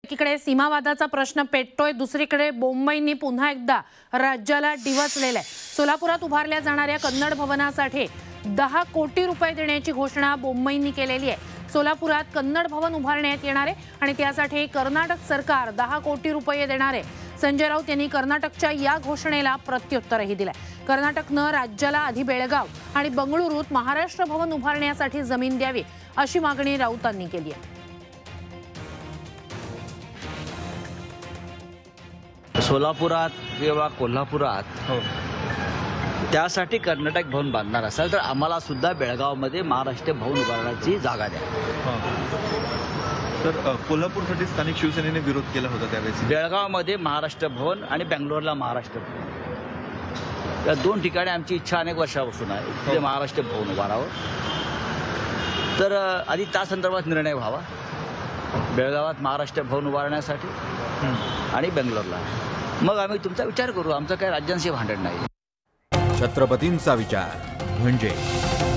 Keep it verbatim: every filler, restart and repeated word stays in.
एकीकडे सीमावादाचा प्रश्न पेटतोय, दुसरीकडे बोंबईंनी पुन्हा एकदा राज्याला डिवचलेलं आहे। सोलापुरात उभारल्या जाणाऱ्या कन्नड भवनासाठी दहा कोटी रुपये देण्याची घोषणा बोंबईंनी केलेली आहे। सोलापुरात कन्नड भवन उभारण्यात येणार आहे आणि त्यासाठी कर्नाटक सरकार दहा कोटी रुपये देणार आहे। संजय राऊत यांनी कर्नाटकच्या या घोषणेला प्रत्युत्तरही दिलंय। कर्नाटकनं राज्याला आधी बेळगाव आणि बंगळुरूत महाराष्ट्र भवन उभारण्यासाठी जमीन द्यावी अशी मागणी राऊतांनी केली आहे। सोलापुरात किंवा कोल्हापुरात त्यासाठी कर्नाटक भवन बांधणार असेल तर आम्हाला सुद्धा बेळगावमध्ये महाराष्ट्र भवन उभारण्याची जागा द्या। तर कोल्हापूरसाठी स्थानिक शिवसेनेने विरोध केला होता त्यावेळेस। बेळगावमध्ये महाराष्ट्र भवन आणि बेंगलोरला महाराष्ट्र भवन या दोन ठिकाणी आमची इच्छा अनेक वर्षापासून आहे तिथे महाराष्ट्र भवन उभारावं। तर आधी त्या संदर्भात निर्णय व्हावा, बेळगावात महाराष्ट्र भवन उभारण्यासाठी आणि बेंगलोरला, मग आम्ही तुमचा विचार करू। आमचं काही राज्यांशी भांडण नाही। छत्रपतींचा विचार म्हणजे